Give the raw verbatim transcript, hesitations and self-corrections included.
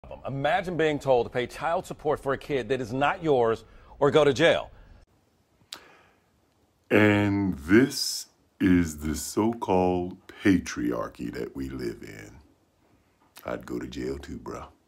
Imagine being told to pay child support for a kid that is not yours or go to jail. And this is the so-called patriarchy that we live in. I'd go to jail too, bro.